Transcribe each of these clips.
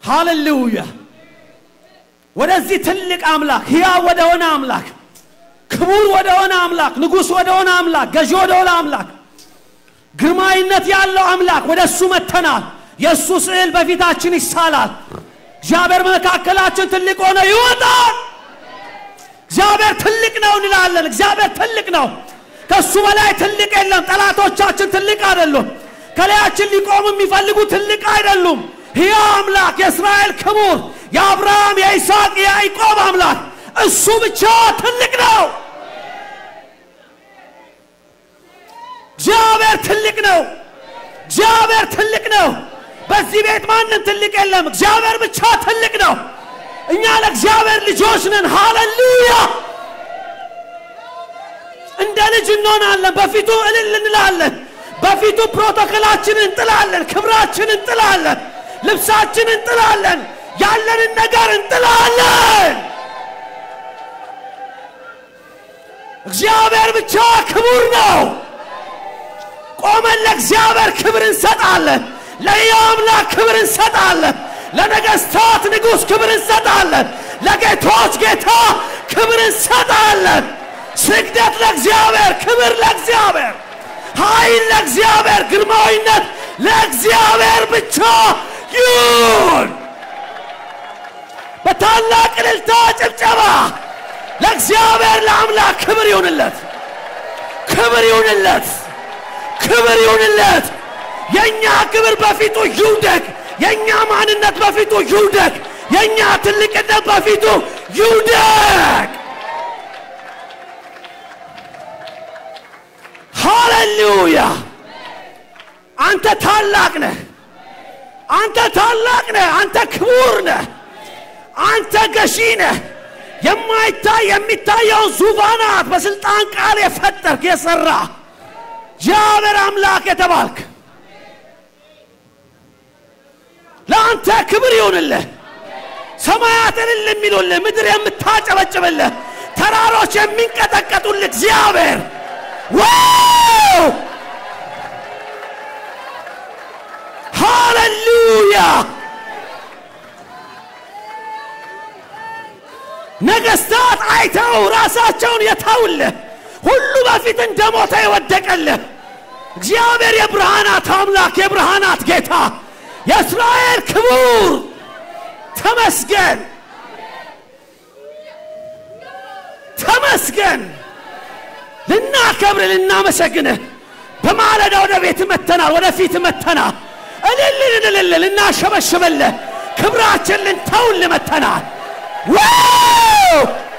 ሃሌሉያ ወደዚህ ትልቅ አምላክ ሕያው ወደሆነ አምላክ ክቡር ወደሆነ አምላክ ንጉስ ወደሆነ አምላክ ገዢ ወደሆነ አምላክ ግርማዊነት ያለው አምላክ ወደሱ መተናል የሱ ስዕል በፊታችን ይሳላል እግዚአብሔር መካከላችን ትልቅ ሆነ ይወጣል እግዚአብሔር ትልቅ ነው እንላለን እግዚአብሔር ትልቅ ነው ከሱ በላይ ትልቅ የለም ጠላቶቻችን ትልቅ አይደሉም ከላያችን ሊቆሙ የሚፈልጉ ትልቅ አይደሉም ሕያው አምላክ የእስራኤል ክቡር የአብርሃም የይስሐቅ የያዕቆብ አምላክ እሱ ብቻ ትልቅ ነው እግዚአብሔር ትልቅ ነው እግዚአብሔር ትልቅ ነው በዚህ ቤት ማንንም ትልቅ የለም እግዚአብሔር ብቻ ትልቅ ነው እኛ ለእግዚአብሔር ልጆች ነን ሃሌሉያ እንደ ልጅ እንሆናለን በፊቱ እልል እንላለን በፊቱ ፕሮቶኮላችንን እንጥላለን ክብራችንን እንጥላለን ልብሳችንን እንጥላለን ያለንን ነገር እንጥላለን እግዚአብሔር ብቻ ክቡር ነው ቆመን ለእግዚአብሔር ክብር እንሰጣለን ለአምላክ ክብር እንሰጣለን ለነገስታት ንጉስ ክብር እንሰጣለን ለጌቶች ጌታ ክብር እንሰጣለን ስግደት ለእግዚአብሔር ክብር ለእግዚአብሔር ኃይል ለእግዚአብሔር ግርማዊነት ለእግዚአብሔር ብቻ ይሁን በታላቅ እልልታ ጭብጨባ ለእግዚአብሔር ለአምላክ ክብር ይሁንለት ክብር ይሁንለት ክብር ይሁንለት የኛ ክብር በፊቱ ይውደቅ የኛ ማንነት በፊቱ ይውደቅ የኛ ትልቅነት በፊቱ ይውደቅ ሃሌሉያ አንተ ታላቅ ነህ አንተ ታላቅ ነህ አንተ ክቡር ነህ አንተ ገዢ ነህ የማይታይ የሚታየው ዙፋናት በስልጣን ቃል የፈጠርክ የሰራ እግዚአብሔር አምላክ የተባልክ ለአንተ ክብር ይሁንልህ ሰማያትን ለሚሉልህ ምድር የምታጨበጭብልህ ተራሮች የሚንቀጠቀጡልህ እግዚአብሔር ዋው ሃሌሉያ ነገስታት አይተው ራሳቸውን የተውልህ ሁሉ በፊት እንደሞተ ይወደቀልህ እግዚአብሔር የብርሃናት አምላክ የብርሃናት ጌታ የእስራኤል ክቡር ተመስገን ተመስገን ልናከብር ልናመሰግንህ በማለዳ ወደ ቤት መተናል ወደ ፊት መተናል እልል ልናሸበሽብልህ ክብራችን ልንተውል መተናል ዋው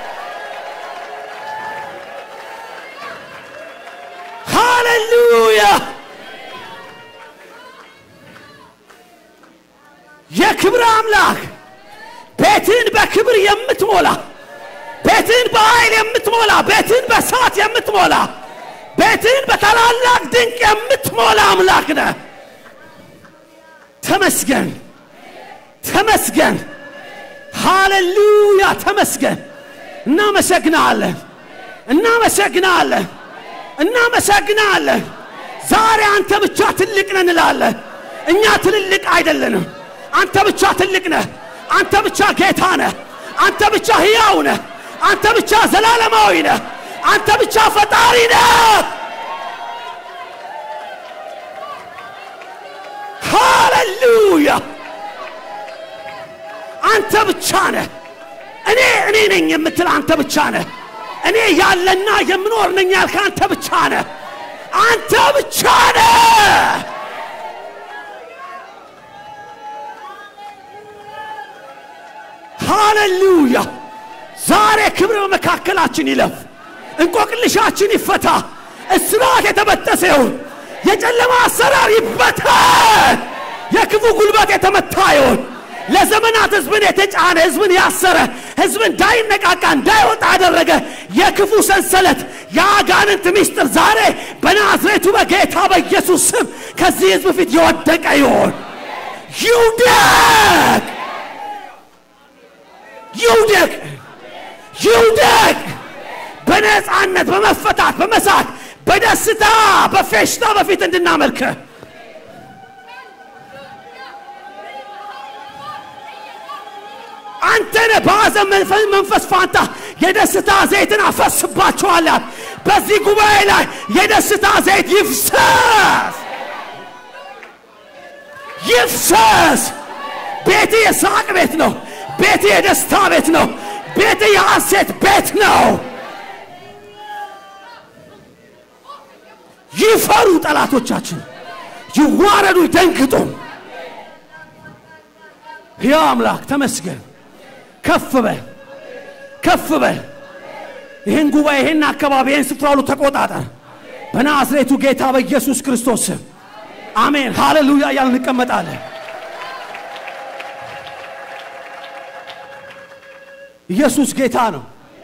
ሃሌሉያ የክብር አምላክ ቤትን በክብር የምትሞላ ቤትን በኃይል የምትሞላ ቤትን በእሳት የምትሞላ ቤትን በታላላቅ ድንቅ የምትሞላ አምላክ ነህ ተመስገን ተመስገን ሃሌሉያ ተመስገን እናመሰግናለን እናመሰግናለን እናመሰግናለን ዛሬ አንተ ብቻ ትልቅ ነህ እንላለን እኛ ትልልቅ አይደለንም አንተ ብቻ ትልቅ ነህ አንተ ብቻ ጌታ ነህ አንተ ብቻ ሕያው ነህ አንተ ብቻ ዘላለማዊ ነህ አንተ ብቻ ፈጣሪ ነህ ሃሌሉያ አንተ ብቻ ነህ እኔ ነኝ የምትል አንተ ብቻ ነህ እኔ ያለና የምኖር ነኝ ያልክ አንተ ብቻ ነህ አንተ ብቻ ነህ ሃሌሉያ ዛሬ ክብር በመካከላችን ይለፍ እንቆቅልሻችን ይፈታ እስራት የተበጠሰ ይሁን የጨለማ አሰራር ይበተን የክፉ ጉልበት የተመታ ይሁን ለዘመናት ህዝብን የተጫነ ህዝብን ያሰረ ህዝብን እንዳይነቃቃ እንዳይወጣ ያደረገ የክፉ ሰንሰለት ያጋንንት ምስጢር ዛሬ በናዝሬቱ በጌታ በኢየሱስ ስም ከዚህ ህዝብ ፊት ይወደቀ ይሁን ይውደቅ ይውደቅ ይውደቅ በነፃነት በመፈታት በመሳት በደስታ በፌሽታ በፊት እንድናመልክ አንተነ በአዘን መንፈስ ፋንታ የደስታ ዘይትን አፈስባቸዋለሁ በዚህ ጉባኤ ላይ የደስታ ዘይት ይፍሰስ ቤቴ የሳቅ ቤት ነው ቤቴ የደስታ ቤት ነው ቤቴ የሐሴት ቤት ነው ይፈሩ ጠላቶቻችን ይዋረዱ ይደንግጡ ያ አምላክ ተመስገን ከፍ በል ይሄን ጉባኤ ይሄን አካባቢ ይሄን ስፍራ ሁሉ ተቆጣጣር በናዝሬቱ ጌታ በኢየሱስ ክርስቶስ አሜን ሃሌሉያ ያልን እንቀመጣለን ኢየሱስ ጌታ ነው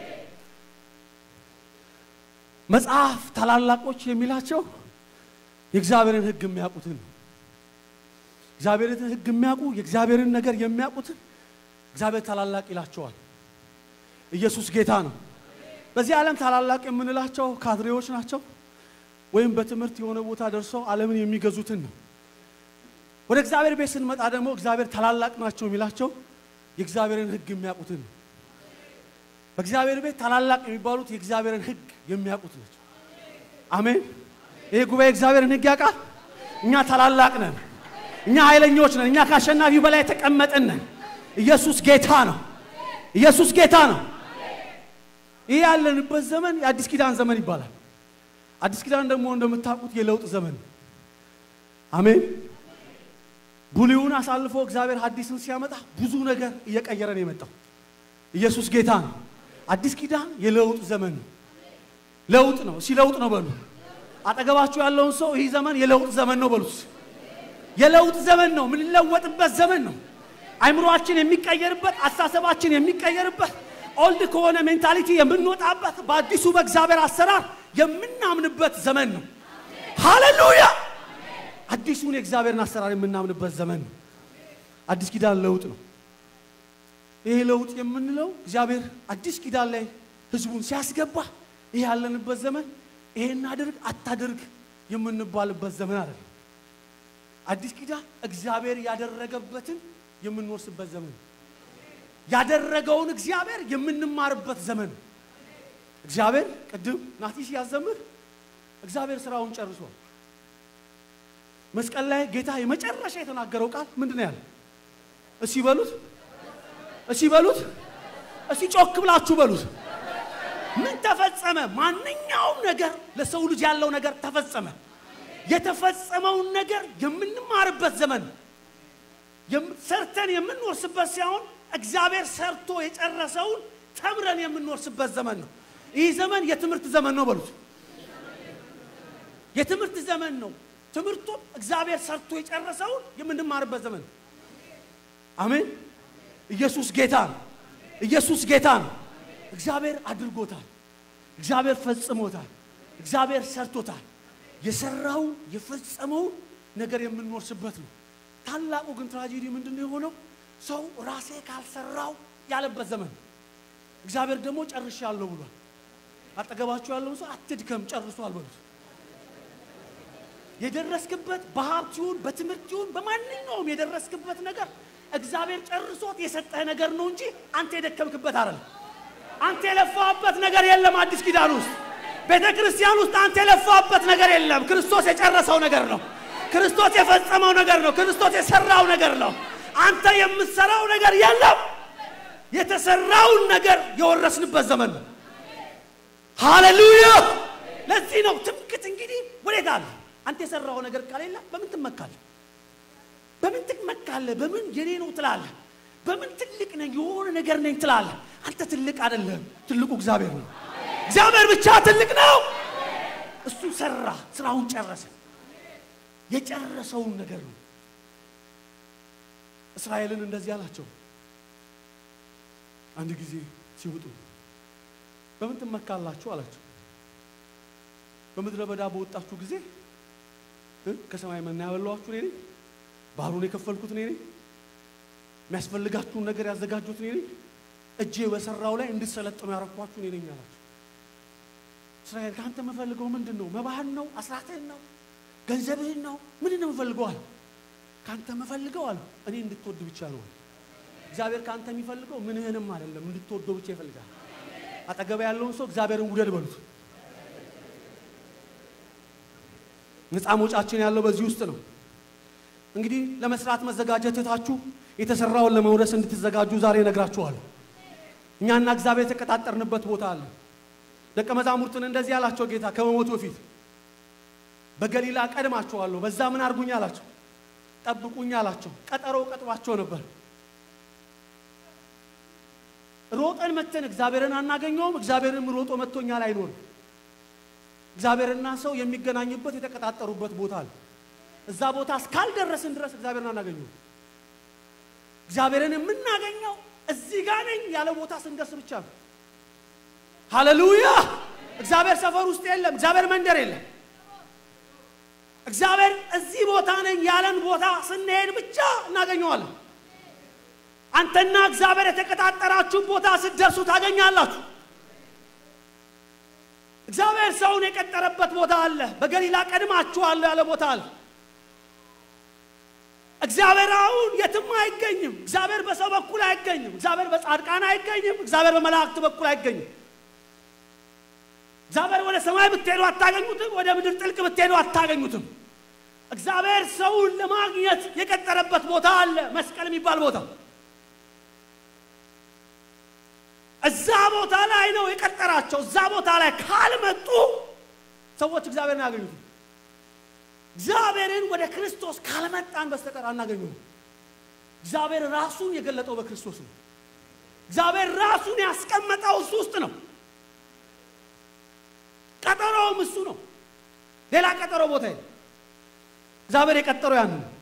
መጽሐፍ ታላላቆች የሚላቸው የእግዚአብሔርን ሕግ የሚያውቁትን እግዚአብሔርን ሕግ የሚያውቁ የእግዚአብሔርን ነገር የሚያውቁትን እግዚአብሔር ታላላቅ ይላቸዋል ኢየሱስ ጌታ ነው በዚህ ዓለም ታላላቅ የምንላቸው ካድሬዎች ናቸው ወይም በትምህርት የሆነ ቦታ ደርሰው ዓለምን የሚገዙትን ነው ወደ እግዚአብሔር ቤት ስንመጣ ደግሞ እግዚአብሔር ታላላቅ ናቸው የሚላቸው የእግዚአብሔርን ሕግ የሚያውቁትን ነው በእግዚአብሔር ቤት ታላላቅ የሚባሉት የእግዚአብሔርን ሕግ የሚያውቁት ናቸው አሜን ይሄ ጉባኤ እግዚአብሔርን ሕግ ያውቃል እኛ ታላላቅ ነን እኛ ኃይለኞች ነን እኛ ካሸናፊው በላይ ተቀመጥን ኢየሱስ ጌታ ነው ኢየሱስ ጌታ ነው ይሄ ያለንበት ዘመን የአዲስ ኪዳን ዘመን ይባላል አዲስ ኪዳን ደግሞ እንደምታውቁት የለውጥ ዘመን አሜን ብሉይን አሳልፎ እግዚአብሔር ሐዲስን ሲያመጣ ብዙ ነገር እየቀየረ ነው የመጣው ኢየሱስ ጌታ ነው አዲስ ኪዳን የለውጥ ዘመን ነው ለውጥ ነው ሲለውጥ ነው በሉ አጠገባችሁ ያለውን ሰው ይሄ ዘመን የለውጥ ዘመን ነው በሉት የለውጥ ዘመን ነው ምን ለወጥበት ዘመን ነው አይምሮአችን የሚቀየርበት አስተሳሰባችን የሚቀየርበት ኦልድ ከሆነ ሜንታሊቲ የምንወጣበት በአዲሱ በእግዚአብሔር አሰራር የምናምንበት ዘመን ነው ሃሌሉያ አዲሱን የእግዚአብሔርን አሰራር የምናምንበት ዘመን ነው አዲስ ኪዳን ለውጥ ነው ይሄ ለውጥ የምንለው እግዚአብሔር አዲስ ኪዳን ላይ ህዝቡን ሲያስገባ ይሄ ያለንበት ዘመን ይሄን አድርግ አታድርግ የምንባልበት ዘመን አይደለም አዲስ ኪዳን እግዚአብሔር ያደረገበትን የምንወርስበት ዘመን ያደረገውን እግዚአብሔር የምንማርበት ዘመን እግዚአብሔር ቅድም ናቲስ ያዘምር እግዚአብሔር ስራውን ጨርሷል መስቀል ላይ ጌታ የመጨረሻ የተናገረው ቃል ምንድነው ያለው እሺ በሉት እሺ ጮክ ብላችሁ በሉት ምን ተፈጸመ ማንኛውም ነገር ለሰው ልጅ ያለው ነገር ተፈጸመ የተፈጸመውን ነገር የምንማርበት ዘመን ሰርተን የምንወርስበት ሳይሆን እግዚአብሔር ሰርቶ የጨረሰውን ተምረን የምንወርስበት ዘመን ነው ይህ ዘመን የትምህርት ዘመን ነው በሉት የትምህርት ዘመን ነው ትምህርቱ እግዚአብሔር ሰርቶ የጨረሰውን የምንማርበት ዘመን አሜን ኢየሱስ ጌታ ነው እግዚአብሔር አድርጎታል እግዚአብሔር ፈጽሞታል እግዚአብሔር ሰርቶታል የሰራው የፈጸመው ነገር የምንወርስበት ነው ታላቁ ግን ትራጀዲ ምንድነው የሆነው ሰው ራሴ ካልሰራው ያለበት ዘመን እግዚአብሔር ደግሞ ጨርሻለሁ ብሏል አጠገባችሁ ያለው ሰው አትድከም ጨርሷል በሉት የደረስክበት በሀብቱን በትምህርቱን በማንኛውም የደረስክበት ነገር እግዚአብሔር ጨርሶት የሰጠህ ነገር ነው እንጂ አንተ የደከምክበት አይደለም አንተ የለፋበት ነገር የለም አዲስ ኪዳን ውስጥ ቤተክርስቲያን ውስጥ አንተ የለፋበት ነገር የለም ክርስቶስ የጨረሰው ነገር ነው ክርስቶስ የፈጸመው ነገር ነው ክርስቶስ የሰራው ነገር ነው አንተ የምትሰራው ነገር የለም የተሰራው ነገር የወረስንበት ዘመን ነው ሃሌሉያ ለዚህ ነው ትምክት እንግዲህ ወዴት አለ አንተ የሰራው ነገር ካለላ በምን ትመካለህ በምን የኔ ነው ትላለህ በምን ትልቅ ነኝ የሆነ ነገር ነኝ ትላለህ አንተ ትልቅ አይደለም ትልቁ እግዚአብሔር ነው እግዚአብሔር ብቻ ትልቅ ነው እሱ ሰራ ስራውን ጨረሰ የጨረሰውን ነገር ነው እስራኤልን እንደዚህ አላቸው አንድ ጊዜ ሲወጡ በምን ትመካላችሁ አላቸው በመድረ በዳ በወጣችሁ ጊዜ ከሰማይ መና ያበላችሁ ነኝ ባህሩን የከፈልኩት ነኝ የሚያስፈልጋችሁን ነገር ያዘጋጁት ነኝ እጄ በሰራው ላይ እንድትሰለጥኑ ያረኳችሁ ነኝ አላቸው እስራኤል ካንተ መፈልገው ምንድነው መባህን ነው አስራትህን ነው ገንዘብህን ነው ምንድነው መፈልገው ካንተ መፈልገው አለ እኔ እንድትወድ ብቻ ነው እግዚአብሔር ካንተ የሚፈልገው ምንህንም አይደለም እንድትወደው ብቻ ይፈልጋል አጠገብ ያለውን ሰው እግዚአብሔርን ውደድ በሉት ነፃ መውጫችን ያለው በዚህ ውስጥ ነው እንግዲህ ለመስራት መዘጋጀታችሁ የተሰራውን ለመውረስ እንድትዘጋጁ ዛሬ ነግራችኋለሁ እኛና እግዚአብሔር ተቀጣጣርንበት ቦታ አለ ደቀ መዛሙርቱን እንደዚህ ያላቸው ጌታ ከመሞቱ በፊት በገሊላ ቀድማቸዋለሁ በዛ ምን አርጉኝ አላቸው ጠብቁኝ አላቸው ቀጠሮ ቀጥሯቸው ነበር ሮጠን መተን እግዚአብሔርን አናገኘውም እግዚአብሔርም ሮጦ መጥቶኛል አይኖርም እግዚአብሔርና ሰው የሚገናኙበት የተቀጣጣሩበት ቦታ አለ እዛ ቦታ እስካልደረስን ድረስ እግዚአብሔርን አናገኘው እግዚአብሔርን የምናገኘው እዚህ ጋር ነኝ ያለ ቦታ ስንደርስ ብቻ ነው ሃሌሉያ እግዚአብሔር ሰፈር ውስጥ የለም እግዚአብሔር መንደር የለም እግዚአብሔር እዚህ ቦታ ነኝ ያለን ቦታ ስንሄድ ብቻ እናገኘዋለን አንተና እግዚአብሔር የተቀጣጣራችሁ ቦታ ስትደርሱ ታገኛላችሁ እግዚአብሔር ሰውን የቀጠረበት ቦታ አለ በገሊላ ቀድማችኋለሁ ያለ ቦታ አለ እግዚአብሔር አሁን የትም አይገኝም እግዚአብሔር በሰው በኩል አይገኝም እግዚአብሔር በጻድቃን አይገኝም እግዚአብሔር በመላእክት በኩል አይገኝም እግዚአብሔር ወደ ሰማይ ብትሄዱ አታገኙትም ወደ ምድር ጥልቅ ብትሄዱ አታገኙትም እግዚአብሔር ሰውን ለማግኘት የቀጠረበት ቦታ አለ መስቀል የሚባል ቦታ እዛ ቦታ ላይ ነው የቀጠራቸው እዛ ቦታ ላይ ካልመጡ ሰዎች እግዚአብሔርን ያገኙት እግዚአብሔርን ወደ ክርስቶስ ካልመጣን በስተቀር አናገኙም እግዚአብሔር ራሱን የገለጠው በክርስቶስ ነው እግዚአብሔር ራሱን ያስቀመጠው እሱ ውስጥ ነው ቀጠሮውም እሱ ነው ሌላ ቀጠሮ ቦታ የለም እግዚአብሔር የቀጠረው ያን ነው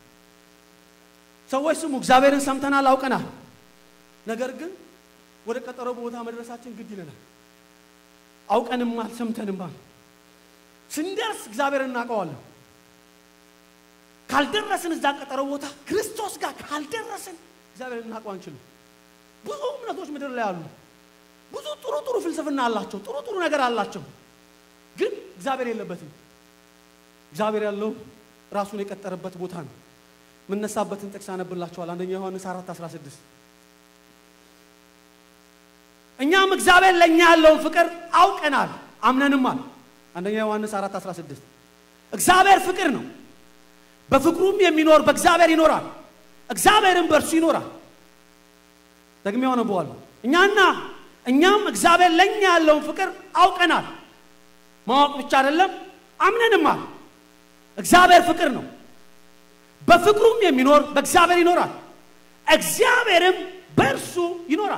ሰዎች ስሙ እግዚአብሔርን ሰምተናል አውቀናል ነገር ግን ወደ ቀጠሮ ቦታ መድረሳችን ግድ ይለናል አውቀንማል ሰምተንማል ስንደርስ እግዚአብሔርን እናውቀዋለን ካልደረስን እዛ ቀጠሮ ቦታ ክርስቶስ ጋር ካልደረስን እግዚአብሔርን እናውቀው አንችልም ብዙ እምነቶች ምድር ላይ አሉ ብዙ ጥሩ ፍልስፍና አላቸው ጥሩ ነገር አላቸው ግን እግዚአብሔር የለበትም እግዚአብሔር ያለው ራሱን የቀጠረበት ቦታ ነው ምንነሳበትን ጥቅስ አነብላችኋል አንደኛ ዮሐንስ 4:16 እኛም እግዚአብሔር ለኛ ያለው ፍቅር አውቀናል አምነንማል አንደኛ ዮሐንስ 4:16 እግዚአብሔር ፍቅር ነው በፍቅሩም የሚኖር በእግዚአብሔር ይኖራል እግዚአብሔርም በእርሱ ይኖራል ደግሞ የሆነ በኋላ እኛም እግዚአብሔር ለኛ ያለው ፍቅር አውቀናል ማወቅ ብቻ አይደለም አምነንማል እግዚአብሔር ፍቅር ነው በፍቅሩም የሚኖር በእግዚአብሔር ይኖራል እግዚአብሔርም በእርሱ ይኖራል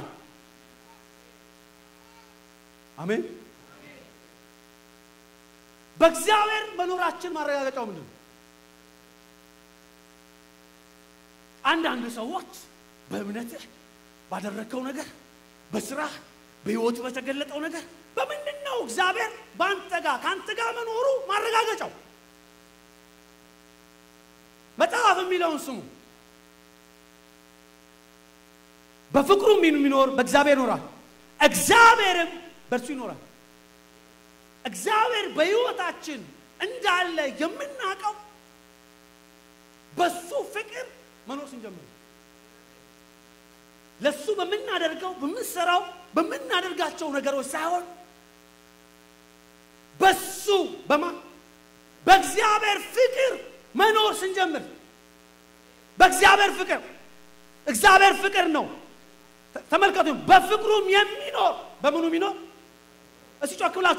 አሜን በእግዚአብሔር መኖራችን ማረጋገጫው ምንድነው አንዳንድ ሰዎች በእምነትህ ባደረከው ነገር በስራ በህይወት በተገለጠው ነገር በምንድነው እግዚአብሔር ካንተ ጋር መኖሩ ማረጋገጫው መጽሐፍ የሚለውን ስሙ በፍቅሩም የሚኖር በእግዚአብሔር ይኖራል እግዚአብሔርም በእርሱ ይኖራል እግዚአብሔር በህይወታችን እንዳለ የምናውቀው በሱ ፍቅር መኖር ስንጀምር ለሱ በመናደርገው በመሰራው በመናደርጋቸው ነገሮች ሳይሆን በሱ በእግዚአብሔር ፍቅር መኖር ስንጀምር በእግዚአብሔር ፍቅር እግዚአብሔር ፍቅር ነው ተመልከቱ በፍቅሩም የሚኖር በምኑ የሚኖር እስቲ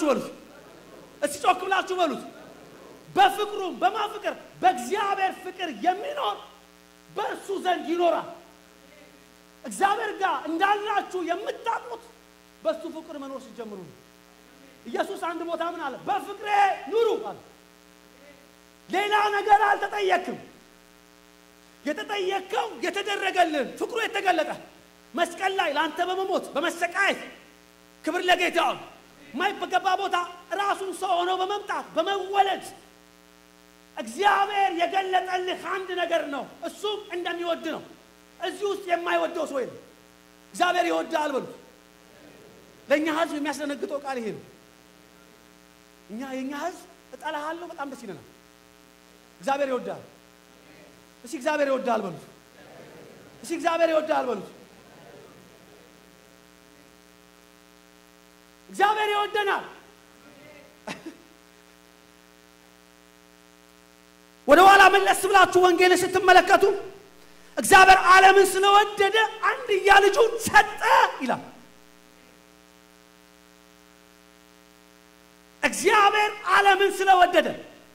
ጮክ ብላችሁ በሉት በፍቅሩም በማፍቅር በእግዚአብሔር ፍቅር የሚኖር በእርሱ ዘንድ ይኖራል እግዚአብሔር ጋር እንዳላችሁ የምታውቁት በሱ ፍቅር መኖር ሲጀምሩ ኢየሱስ አንድ ቦታ ምን አለ በፍቅሬ ኑሩ አለ ሌላ ነገር አልተጠየቅም የተጠየቀው የተደረገልን ፍቅሩ የተገለጠ መስቀል ላይ ላንተ በመሞት በመሰቃየት ክብር ለጌታ ማይበገባ ቦታ ራሱን ሰው ሆኖ በመምጣት በመወለድ እግዚአብሔር የገለጠልህ አንድ ነገር ነው እሱም እንደሚወድ ነው እዚህ ውስጥ የማይወደው ሰው የለም እግዚአብሔር ይወዳል በሉ ለኛ ህዝብ የሚያስደነግጠው ቃል ይሄ ነው የኛ ህዝብ እጠላሃለሁ በጣም ደስ ይለናል እግዚአብሔር ይወዳል እስቲ እግዚአብሔር ይወዳል በሉ እሺ እግዚአብሔር ይወዳል በሉት እግዚአብሔር ይወደናል ወደ ኋላ መለስ ብላችሁ ወንጌልን ስትመለከቱ እግዚአብሔር ዓለምን ስለወደደ አንድያ ልጁን ሰጠ ይላል እግዚአብሔር ዓለምን ስለወደደ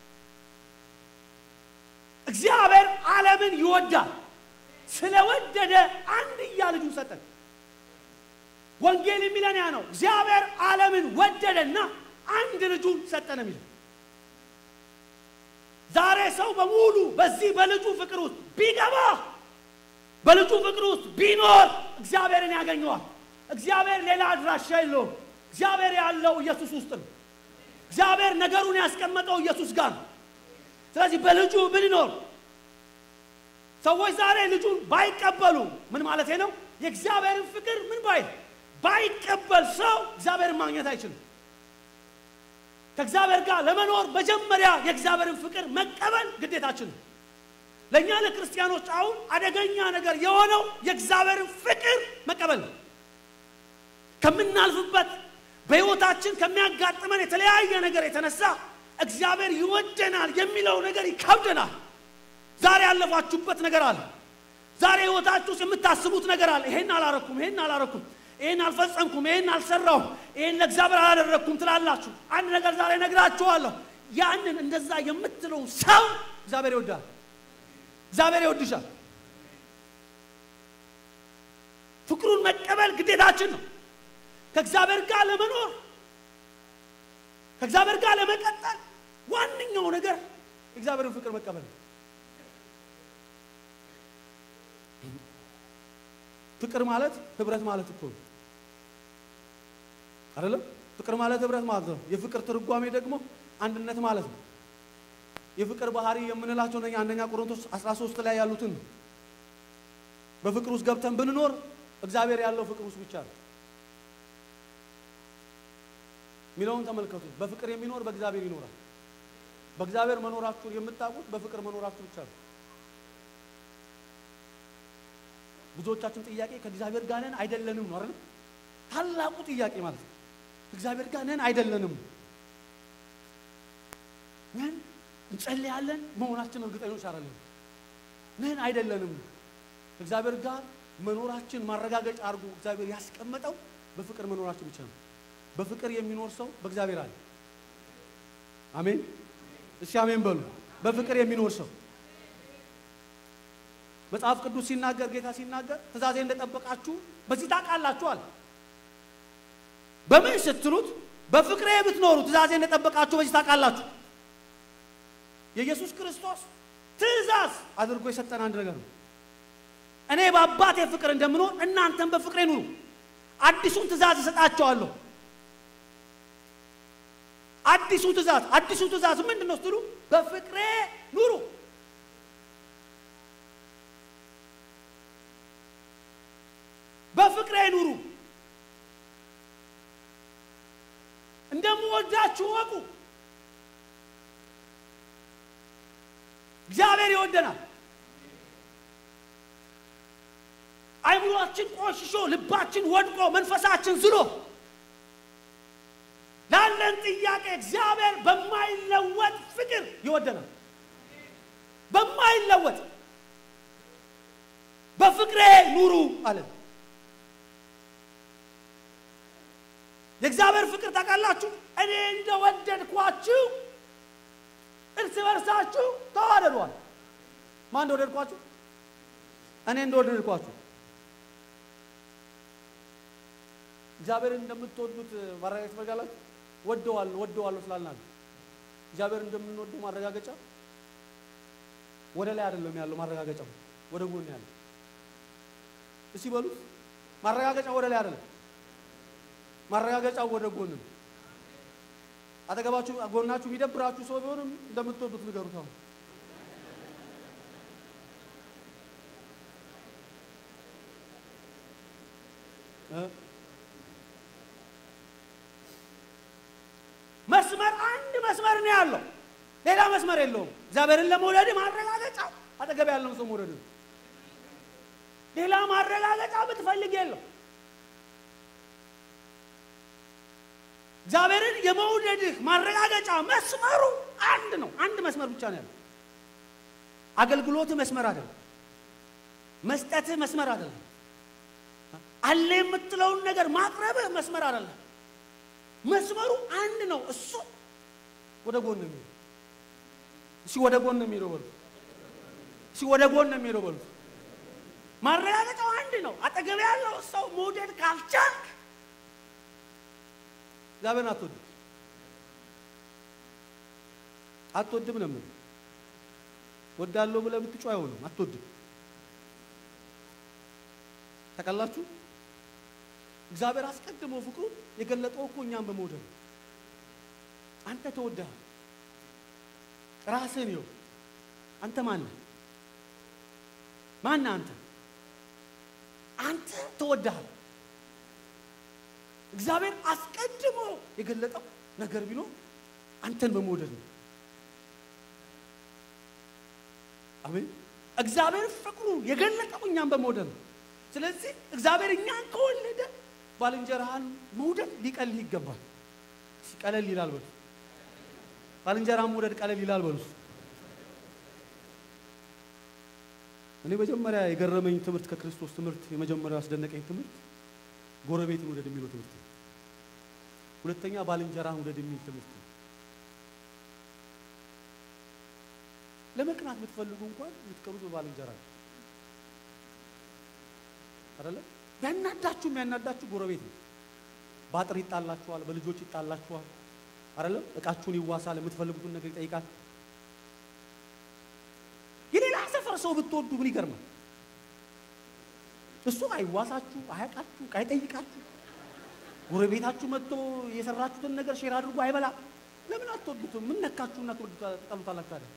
እግዚአብሔር ዓለምን ይወዳል ስለወደደ አንድያ ልጁን ሰጠ ወንጌል የሚለኛ ነው እግዚአብሔር ዓለምን ወደደና አንድ ልጁን ሰጠ ነው የሚለው ዛሬ ሰው በሙሉ በዚህ በልጁ ፍቅር ውስጥ ቢገባ በልጁ ፍቅር ውስጥ ቢኖር እግዚአብሔርን ያገኘዋል እግዚአብሔር ሌላ አድራሻ የለውም እግዚአብሔር ያለው ኢየሱስ ውስጥ ነው እግዚአብሔር ነገሩን ያስቀመጠው ኢየሱስ ጋር ነው ስለዚህ በልጁ ብንኖር ሰዎች ዛሬ ልጁን ባይቀበሉ ምን ማለት ነው የእግዚአብሔርን ፍቅር ምን ባይቀበል ሰው እግዚአብሔርን ማግኘት አይችልም ከእግዚአብሔር ጋር ለመኖር መጀመሪያ የእግዚአብሔርን ፍቅር መቀበል ግዴታችን ነው ለኛ ለክርስቲያኖች አሁን አደገኛ ነገር የሆነው የእግዚአብሔርን ፍቅር መቀበል ነው ከምናልፍበት በህይወታችን ከሚያጋጥመን የተለያየ ነገር የተነሳ እግዚአብሔር ይወደናል የሚለው ነገር ይከብደናል ዛሬ ያለፋችሁበት ነገር አለ ዛሬ ህይወታችሁ የምታስቡት ነገር አለ ይሄን አላረኩም ይሄን አልፈጸምኩም ይሄን አልሰራሁም ይሄን ለእግዚአብሔር አላደረኩም ትላላችሁ አንድ ነገር ዛሬ ነግራችኋለሁ ያንን እንደዛ የምትለው ሰው እግዚአብሔር ይወዳል እግዚአብሔር ይወድሻል ፍቅሩን መቀበል ግዴታችን ነው ከእግዚአብሔር ጋር ለመኖር ከእግዚአብሔር ጋር ለመቀጠል ዋንኛው ነገር እግዚአብሔርን ፍቅር መቀበል ፍቅር ማለት ህብረት ማለት እኮ አይደለም ፍቅር ማለት ህብረት ማለት ነው የፍቅር ትርጓሜ ደግሞ አንድነት ማለት ነው የፍቅር ባህሪ የምንላቸው ነው አንደኛ ቆሮንቶስ 13 ላይ ያሉትን በፍቅር ውስጥ ገብተን ብንኖር እግዚአብሔር ያለው ፍቅር ውስጥ ብቻ ነው ሚለውን ተመልከቱ በፍቅር የሚኖር በእግዚአብሔር ይኖራል በእግዚአብሔር መኖራችሁን የምታውቁት በፍቅር መኖራችሁ ብቻ ነው ብዙዎቻችን ጥያቄ ከእግዚአብሔር ጋር ነን አይደለንም ነው አይደል ታላቁ ጥያቄ ማለት ነው እግዚአብሔር ጋር ነን አይደለንም ነን እንጸልያለን መሆናችን እርግጠኞች አይደለም ነን አይደለንም እግዚአብሔር ጋር መኖራችን ማረጋገጫ አድርጎ እግዚአብሔር ያስቀመጠው በፍቅር መኖራችን ብቻ ነው በፍቅር የሚኖር ሰው በእግዚአብሔር አለ አሜን እሺ አሜን በሉ በፍቅር የሚኖር ሰው መጽሐፍ ቅዱስ ሲናገር ጌታ ሲናገር ትእዛዜ እንደጠበቃችሁ በዚህ ታውቃላችሁ አለ በምን ስትሉት በፍቅሬ ብትኖሩ ትእዛዜ እንደጠበቃችሁ በዚህ ታውቃላችሁ የኢየሱስ ክርስቶስ ትእዛዝ አድርጎ የሰጠን አንድ ነገር ነው እኔ በአባቴ ፍቅር እንደምኖር እናንተም በፍቅሬ ኑሩ አዲሱን ትእዛዝ እሰጣችኋለሁ አዲሱ ትእዛዝ ምንድነው ስትሉ በፍቅሬ ኑሩ በፍቅሬ ኑሩ እንደምወዳችሁ ወቁ እግዚአብሔር ይወደናል አይምሮአችን ቆሽሾ ልባችን ወድቆ መንፈሳችን ዝሎ ላለን ጥያቄ እግዚአብሔር በማይለወጥ ፍቅር ይወደናል በማይለወጥ በፍቅሬ ኑሩ አለ የእግዚአብሔር ፍቅር ታውቃላችሁ እኔ እንደወደድኳችሁ እርስ በርሳችሁ ተዋደዱአል ማን እንደወደድኳችሁ እኔ እንደወደድኳችሁ እግዚአብሔርን እንደምትወዱት ማረጋገጫ ትፈልጋላችሁ ወደዋለሁ ስላልናል እግዚአብሔር እንደምንወደው ማረጋገጫ ወደ ላይ አይደለም ያለው ማረጋገጫው ወደ ጎን ያለው እሺ በሉት ማረጋገጫ ወደ ላይ አይደለም ማረጋገጫው ወደ ጎን ነው አጠገባችሁ ጎናችሁ ቢደብራችሁ ሰው ቢሆንም እንደምትወዱት ንገሩት አሁን መስመር አንድ መስመር ነው ያለው ሌላ መስመር የለውም እግዚአብሔርን ለመውደድ ማረጋገጫው አጠገብ ያለው ሰው መውደድ ሌላ ማረጋገጫ ብትፈልግ የለም። እግዚአብሔርን የመውደድህ ማረጋገጫ መስመሩ አንድ ነው። አንድ መስመር ብቻ ነው ያለው። አገልግሎት መስመር አይደለም። መስጠት መስመር አይደለም። አለ የምትለውን ነገር ማቅረብ መስመር አይደለም። መስመሩ አንድ ነው። እሱ ወደ ጎን ነው። እሺ ወደ ጎን ነው የሚሮበው። እሺ ወደ ጎን ነው የሚሮበው። ማረጋገጫው አንድ ነው። አጠገብ ያለው ሰው መውደድ ካልቻልክ እግዚአብሔርን አትወድም ነው የምልህ። ወዳለው ብለህ ብትጮህ አይሆንም። አትወድም። ተቀላችሁ እግዚአብሔር አስቀድሞ ፍቅሩ የገለጠው እኮ እኛን በመውደድ አንተ ተወደሃል። ራስህን ይኸው። አንተ ማን ነህ? አንተ ተወደሃል። እግዚአብሔር አስቀድሞ የገለጠው ነገር ቢኖር አንተን በመውደድ ነው። አሜን። እግዚአብሔር ፍቅሩ የገለጠው እኛን በመውደድ ነው። ስለዚህ እግዚአብሔር እኛን ከወደደ ባልንጀራህን መውደድ ሊቀልህ ይገባል። ሲቀለል ይላል በሉ። ባልንጀራህን መውደድ ቀለል ይላል በሉ። እኔ መጀመሪያ የገረመኝ ትምህርት ከክርስቶስ ትምህርት የመጀመሪያው ያስደነቀኝ ትምህርት ጎረቤትን ውደድ የሚለው ትምህርት ነው። ሁለተኛ ባልንጀራህን ውደድ የሚል ትምህርት ነው። ለመቅናት የምትፈልጉ እንኳን የምትቀሩት በባልንጀራ ነው አይደለ? ያናዳችሁ ጎረቤት ነው። ባጥር ይጣላችኋል፣ በልጆች ይጣላችኋል አይደለ? እቃችሁን ይዋሳል፣ የምትፈልጉትን ነገር ይጠይቃል። የሌላ ሰፈር ሰው ብትወዱ ምን ይገርማል? እሱ አይዋሳችሁ፣ አያቃችሁ፣ አይጠይቃችሁ። ጎረቤታችሁ መጥቶ የሰራችሁትን ነገር ሼር አድርጎ አይበላ። ለምን አትወዱትም? ምን ነካችሁና ትጠሉታላችሁ አይደል?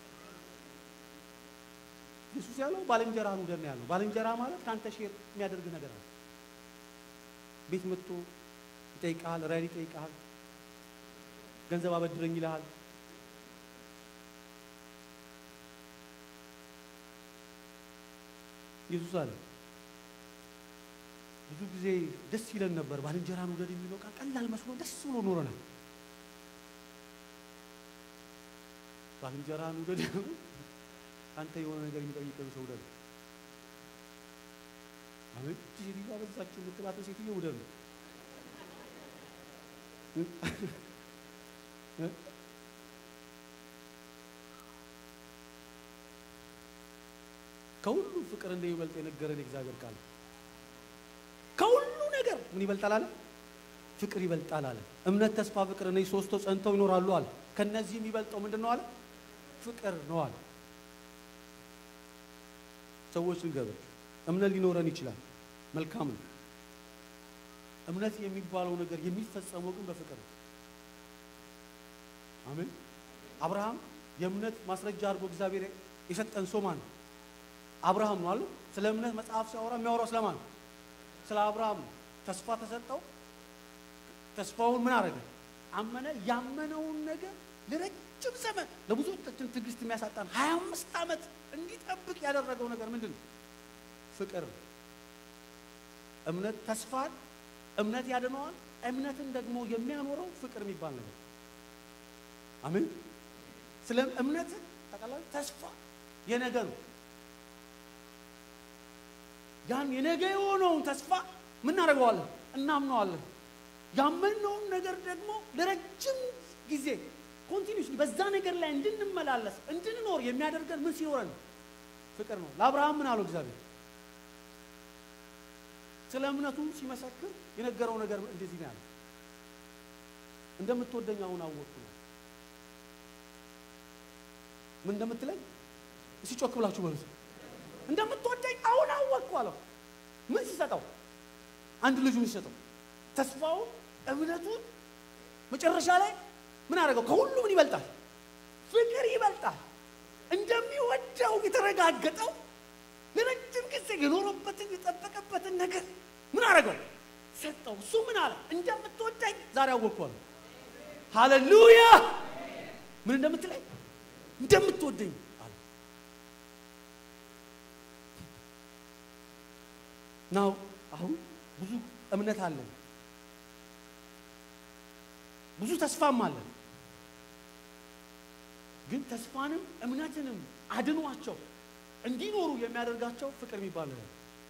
ኢየሱስ ያለው ባልንጀራህን ውደድ ነው ያለው። ባልንጀራ ማለት ካንተ ሼር የሚያደርግ ነገር ነው። ቤት መጥቶ ይጠይቃል፣ ራይድ ይጠይቃል፣ ገንዘብ አበድረኝ ይልሃል። ኢየሱስ አለ ብዙ ጊዜ ደስ ይለን ነበር። ባልንጀራህን ውደድ የሚለው ቃል ቀላል መስሎ ደስ ብሎ ኖረናል። ባልንጀራህን ውደድ አንተ የሆነ ነገር የሚጠይቀው ሰው ውደድ። አሜን። ዲሪባ በዛችሁ ምትባት ሴትዮ ውደድ። ከሁሉ ፍቅር እንደሚበልጥ የነገረን እግዚአብሔር ቃል ከሁሉ ነገር ምን ይበልጣል አለ? ፍቅር ይበልጣል አለ። እምነት፣ ተስፋ፣ ፍቅር እነዚህ ሶስቱ ጸንተው ይኖራሉ አለ። ከነዚህ የሚበልጠው ምንድነው አለ? ፍቅር ነው አለ። ሰዎች ልንገር፣ እምነት ሊኖረን ይችላል፣ መልካም ነው። እምነት የሚባለው ነገር የሚፈጸመው ግን በፍቅር ነው። አሜን። አብርሃም የእምነት ማስረጃ አድርጎ እግዚአብሔር የሰጠን ሰው ማን ነው? አብርሃም ነው አይደል? ስለ እምነት መጽሐፍ ሲያወራ የሚያወራው ስለማን ነው? ስለ አብርሃም ነው። ተስፋ ተሰጠው። ተስፋውን ምን አደረገ? አመነ። ያመነውን ነገር ለረጅም ዘመን ለብዙዎቻችን ትዕግስት የሚያሳጣን 25 ዓመት እንዲጠብቅ ያደረገው ነገር ምንድነው? ፍቅር። እምነት ተስፋን፣ እምነት ያድነዋል። እምነትን ደግሞ የሚያኖረው ፍቅር የሚባል ነገር። አሜን። ስለ እምነት ተቀላል ተስፋ የነገ ነው። ያን የነገ የሆነውን ተስፋ ምን እናደርገዋለን? እናምነዋለን። ያመነውን ነገር ደግሞ ለረጅም ጊዜ ኮንቲኒዩስሊ በዛ ነገር ላይ እንድንመላለስ እንድንኖር የሚያደርገን ምን ሲኖረን? ፍቅር ነው። ለአብርሃም ምን አለው እግዚአብሔር? ስለ እምነቱ ሲመሰክር የነገረው ነገር እንደዚህ ነው ያለው። እንደምትወደኝ አሁን አወቅኩ። ምን እንደምትለኝ እስኪ ጮክ ብላችሁ በሉት። እንደምትወደኝ አሁን አወቅኩ አለው። ምን ሲሰጠው? አንድ ልጁን ሲሰጠው ተስፋውን፣ እምነቱን መጨረሻ ላይ ምን አደረገው? ከሁሉ ምን ይበልጣል? ፍቅር ይበልጣል። እንደሚወደው የተረጋገጠው ለረጅም ጊዜ የኖረበትን የጠበቀበትን ነገር ምን አደረገው? ሰጠው። እሱ ምን አለ? እንደምትወደኝ ዛሬ አወቅኩ አለ። ሃሌሉያ። ምን እንደምትለኝ? እንደምትወደኝ አለ። ነው አሁን ብዙ እምነት አለን ብዙ ተስፋም አለን ግን ተስፋንም እምነትንም አድኗቸው እንዲኖሩ የሚያደርጋቸው ፍቅር የሚባል ነው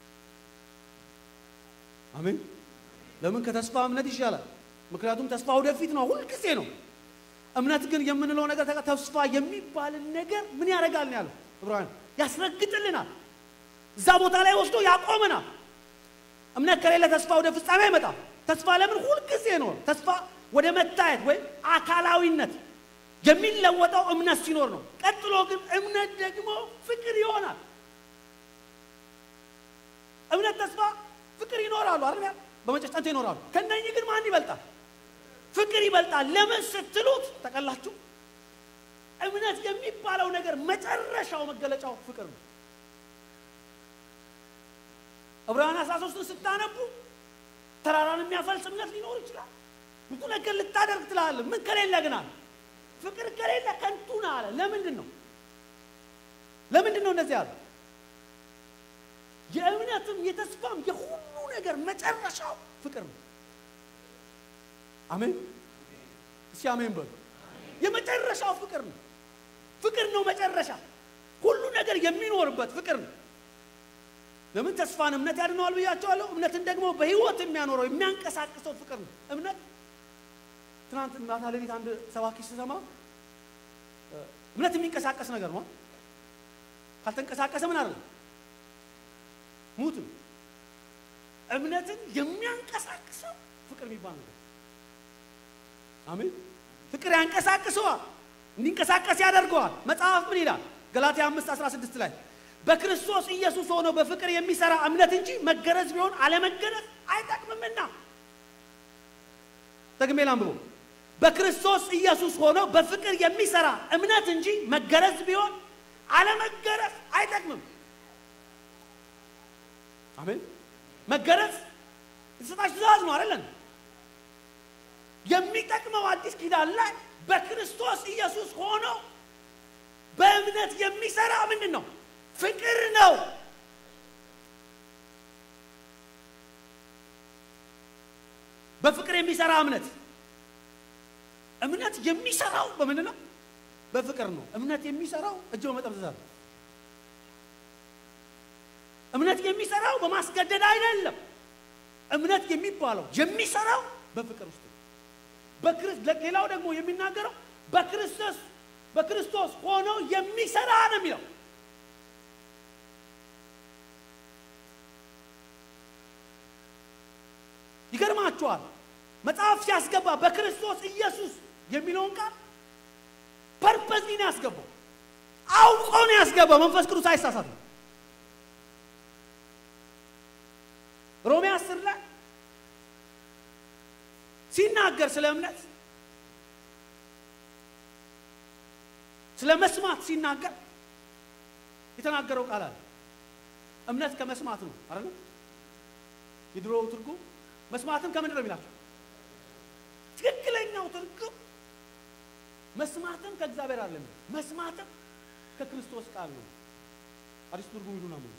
አሜን ለምን ከተስፋ እምነት ይሻላል ምክንያቱም ተስፋ ወደፊት ነው ሁሉ ጊዜ ነው እምነት ግን የምንለው ነገር ተስፋ የሚባል ነገር ምን ያደርጋል ነው ያለው ዕብራውያን ያስረግጥልናል እዛ ቦታ ላይ ወስዶ ያቆመናል እምነት ከሌለ ተስፋ ወደ ፍጻሜ አይመጣም ተስፋ ለምን ሁሉ ጊዜ ነው ተስፋ ወደ መታየት ወይ አካላዊነት የሚለወጠው እምነት ሲኖር ነው ቀጥሎ ግን እምነት ደግሞ ፍቅር ይሆናል እምነት ተስፋ ፍቅር ይኖራሉ አይደል በመጨረሻ ይኖራሉ ከነኚህ ግን ማን ይበልጣል ፍቅር ይበልጣል ለምን ስትሉት ተቀላችሁ እምነት የሚባለው ነገር መጨረሻው መገለጫው ፍቅር ነው ዕብራውያን 13 ስታነቡ ተራራን የሚያፈልስ እምነት ሊኖር ይችላል ብዙ ነገር ልታደርግ ትላለህ ምን ከሌለ ግን አለ ፍቅር ከሌለ ከንቱ ነው አለ ለምንድን ነው እንደዚህ ያለው የእምነትም የተስፋም የሁሉ ነገር መጨረሻው ፍቅር ነው አሜን እስኪ አሜን በሉ የመጨረሻው ፍቅር ነው መጨረሻ ሁሉ ነገር የሚኖርበት ፍቅር ነው ለምን ተስፋን እምነት ያድነዋል ብያቸዋለሁ እምነትን ደግሞ በህይወት የሚያኖረው የሚያንቀሳቅሰው ፍቅር ነው እምነት ትናንት ማታ ለሊት አንድ ሰባኪ ሲሰማ እምነት የሚንቀሳቀስ ነገር ነው ካልተንቀሳቀሰ ምን አይደለም ሙት እምነትን የሚያንቀሳቅሰው ፍቅር የሚባል ነገር አሜን ፍቅር ያንቀሳቅሰዋል እንዲንቀሳቀስ ያደርገዋል መጽሐፍ ምን ይላል ገላትያ 5:16 ላይ በክርስቶስ ኢየሱስ ሆኖ በፍቅር የሚሰራ እምነት እንጂ መገረዝ ቢሆን አለመገረዝ አይጠቅምምና ደግሜ ላንብቦ በክርስቶስ ኢየሱስ ሆኖ በፍቅር የሚሰራ እምነት እንጂ መገረዝ ቢሆን አለመገረዝ አይጠቅምም አሜን መገረዝ እስተታች ትእዛዝ ነው አይደል የሚጠቅመው አዲስ ኪዳን ላይ በክርስቶስ ኢየሱስ ሆኖ በእምነት የሚሰራ ምንድነው ፍቅር ነው በፍቅር የሚሰራ እምነት የሚሰራው በምንድነው በፍቅር ነው እምነት የሚሰራው እጅ በመጠምዘዝ እምነት የሚሰራው በማስገደድ አይደለም እምነት የሚባለው የሚሰራው በፍቅር ውስጥ ሌላው ደግሞ የሚናገረው በክርስቶስ ሆኖ የሚሰራ ነው የሚለው ይገርማችኋል መጽሐፍ ሲያስገባ በክርስቶስ ኢየሱስ የሚለውን ቃል ፐርፐዝ ነው ያስገባው አውቆ ነው ያስገባው መንፈስ ቅዱስ አይሳሳትም ሮሜ 10 ላይ ሲናገር ስለ እምነት ስለ መስማት ሲናገር የተናገረው ቃል አለ እምነት ከመስማት ነው አይደል የድሮው ትርጉም መስማትም ከምን ነው የሚላቸው ትክክለኛው ትርጉም መስማትም ከእግዚአብሔር አይደለም መስማትም ከክርስቶስ ቃል ነው አዲስ ትርጉም ይሉና ነው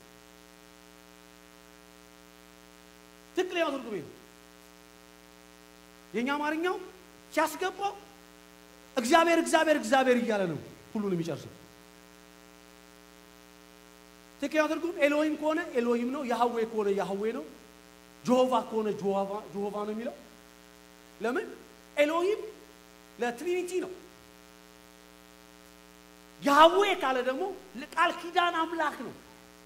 ትክክለኛው ትርጉም ነው የኛ አማርኛው ሲያስገባው እግዚአብሔር እያለ ነው ሁሉንም ይጨርሳል ትክክለኛው ትርጉም ኤሎሂም ከሆነ ኤሎሂም ነው ያህዌ ከሆነ ያህዌ ነው ጆሆቫ ከሆነ ጆሆቫ ነው የሚለው ለምን ኤሎሂም ለትሪኒቲ ነው ያህዌ ካለ ደግሞ ለቃል ኪዳን አምላክ ነው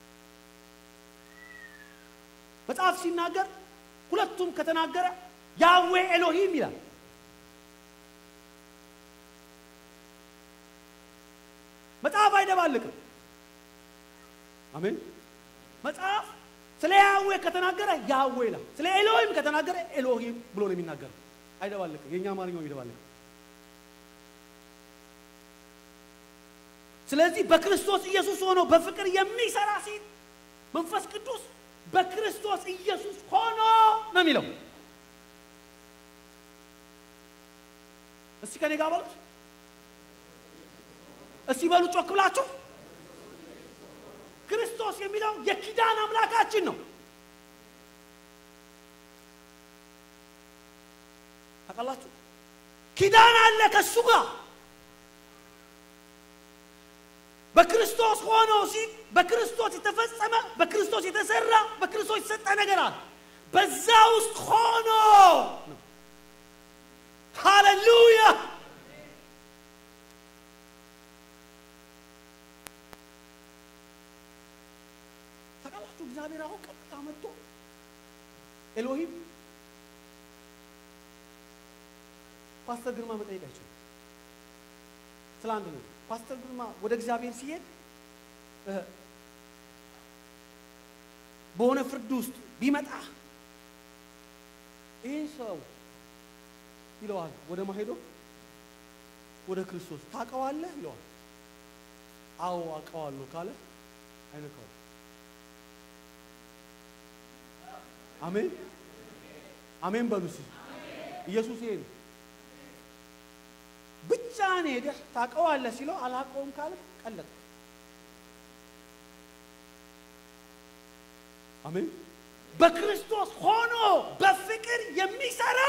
መጽሐፍ ሲናገር ሁለቱም ከተናገረ ያህዌ ኤሎሂም ይላል መጽሐፍ አይደባልቅም አሜን መጽሐፍ ስለ ያህዌ ከተናገረ ያህዌ ይላል ስለ ኤሎሂም ከተናገረ ኤሎሂም ብሎ ነው የሚናገረው አይደባልቅም የኛ አማርኛው ይደባልቅም ስለዚህ በክርስቶስ ኢየሱስ ሆኖ በፍቅር የሚሰራ ሲል መንፈስ ቅዱስ በክርስቶስ ኢየሱስ ሆኖ ነው የሚለው እስቲ ከኔ ጋር በሉት እስቲ በሉ ጮክ ብላችሁ ክርስቶስ የሚለው የኪዳን አምላካችን ነው ታውቃላችሁ ኪዳን አለ ከሱ ጋር በክርስቶስ ሆኖ በክርስቶስ የተፈጸመ በክርስቶስ የተሰራ በክርስቶስ የተሰጠ ነገር አለ በዛ ውስጥ ሆኖ ሃሌሉያ ታውቃላችሁ እግዚአብሔር አሁን ቀጥታ መጥቶ ኤሎሂም ፓስተር ግርማ መጠየቃቸው ስላንድ ነው ፓስተር ግርማ ወደ እግዚአብሔር ሲሄድ በሆነ ፍርድ ውስጥ ቢመጣ ይሄ ሰው ይለዋል ወደ ማሄዶ ወደ ክርስቶስ ታውቀዋለህ ይለዋል አዎ አውቀዋለሁ ካለ አይነካው አሜን አሜን በሉስ ኢየሱስ ይሄ ብቻ ነው ሄደ ታውቀዋለህ ሲለው አላውቀውም ካለ ቀለጠ አሜን በክርስቶስ ሆኖ በፍቅር የሚሰራ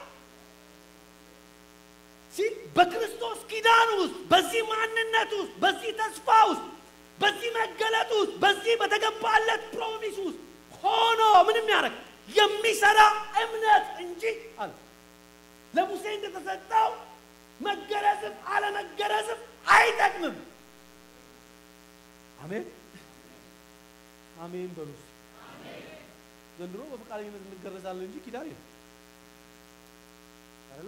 በክርስቶስ ኪዳን ውስጥ በዚህ ማንነት ውስጥ በዚህ ተስፋ ውስጥ በዚህ መገለጥ ውስጥ በዚህ በተገባለት ፕሮሚስ ውስጥ ሆኖ ምንም ያረክ የሚሰራ እምነት እንጂ አለ ለሙሴ እንደተሰጠው መገረዝም አለ መገረዝም አይጠቅምም አሜን አሜን በሉስ አሜን ዘንድሮ በፍቃደኝነት እንገረዛለን እንጂ ኪዳን የለም አይደል